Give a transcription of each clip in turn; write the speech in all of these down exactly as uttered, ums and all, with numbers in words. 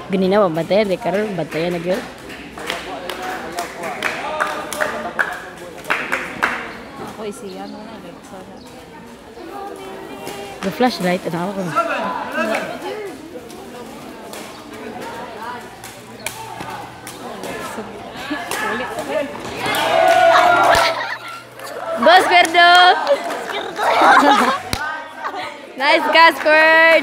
Ganina ba bantayan? Di karon bantayan na gyud. Ako isiyan mo na. The flashlight, ano ako? Boss Perdo! Nice Casford!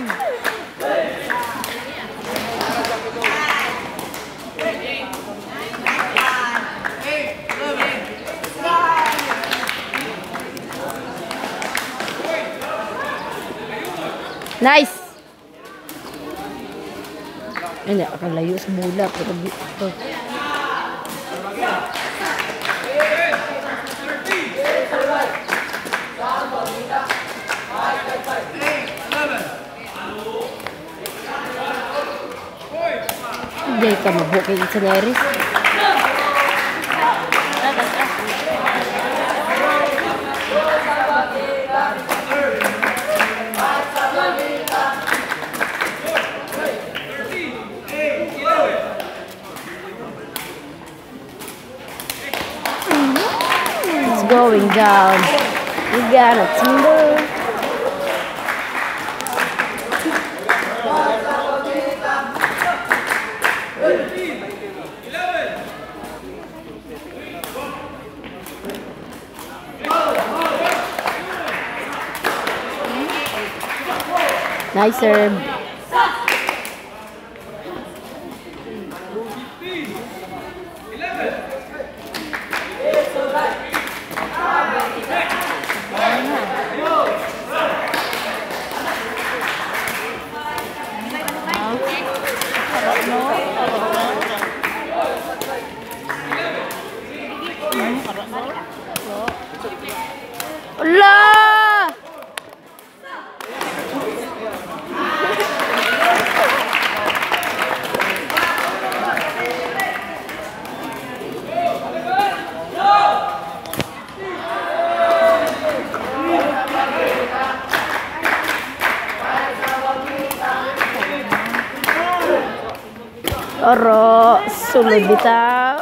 Nice! Hindi, akan layo sa mula. Pero ito. Hindi ka mabuking sa Neris. Going down. We got a timber. Nice serve. Allah! Oro, sulod bitaw.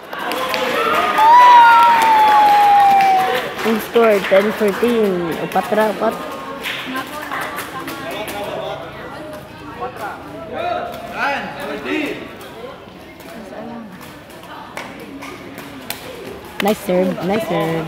Ang score, ten fourteen. Upat ra, upat. Nice serve, nice serve.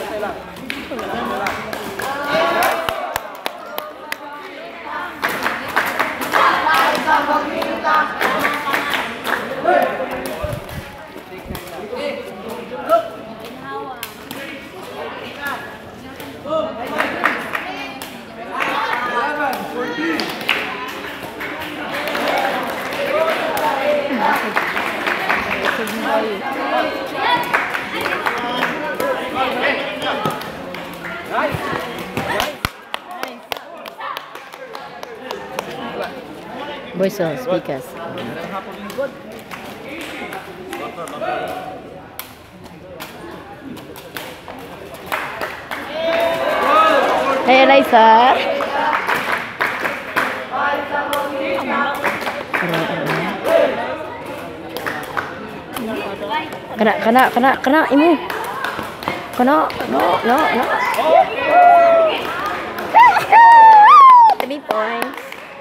Voice of speakers. Hey, Raisa. Kena, kena, kena, kena, imu. Kena, no, no, no. Three points.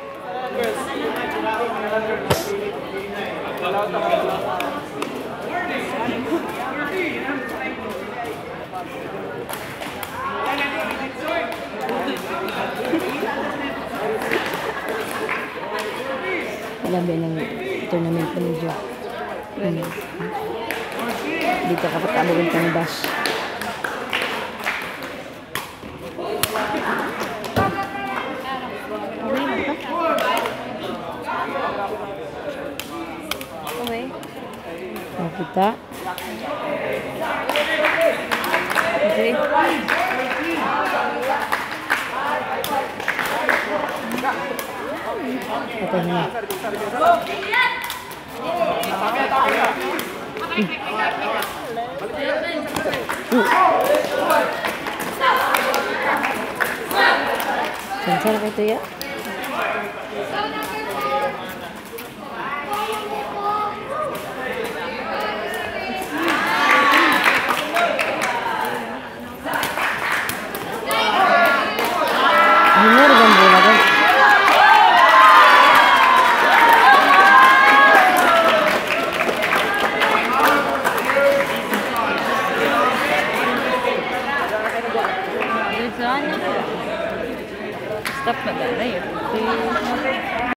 Alam ba ng tournament pa medyo hmm. Dito kapag kabagin kang dash. Okay. Oh, kita. Okay. Patay na. Sensor ka ito ya? Stop na dala yun.